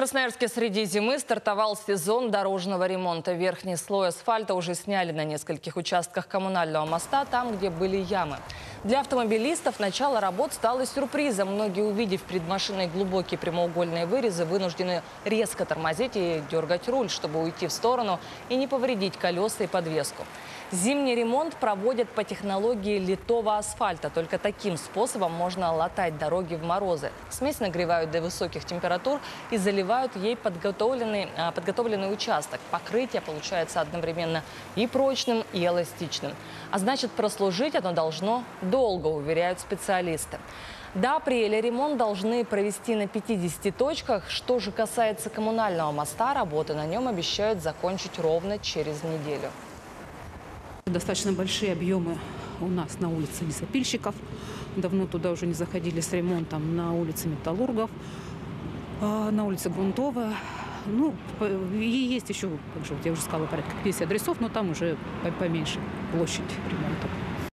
Красноярске среди зимы стартовал сезон дорожного ремонта. Верхний слой асфальта уже сняли на нескольких участках коммунального моста, там, где были ямы. Для автомобилистов начало работ стало сюрпризом. Многие, увидев перед машиной глубокие прямоугольные вырезы, вынуждены резко тормозить и дергать руль, чтобы уйти в сторону и не повредить колеса и подвеску. Зимний ремонт проводят по технологии литого асфальта. Только таким способом можно латать дороги в морозы. Смесь нагревают до высоких температур и заливают ей подготовленный участок. Покрытие получается одновременно и прочным, и эластичным. А значит, прослужить оно должно долго, уверяют специалисты. До апреля ремонт должны провести на 50 точках. Что же касается коммунального моста, работы на нем обещают закончить ровно через неделю. Достаточно большие объемы у нас на улице лесопильщиков. Давно туда уже не заходили с ремонтом. На улице Металлургов, на улице Грунтовая. Ну, и есть еще, как же, я уже сказала, порядка 50 адресов, но там уже поменьше площадь ремонта.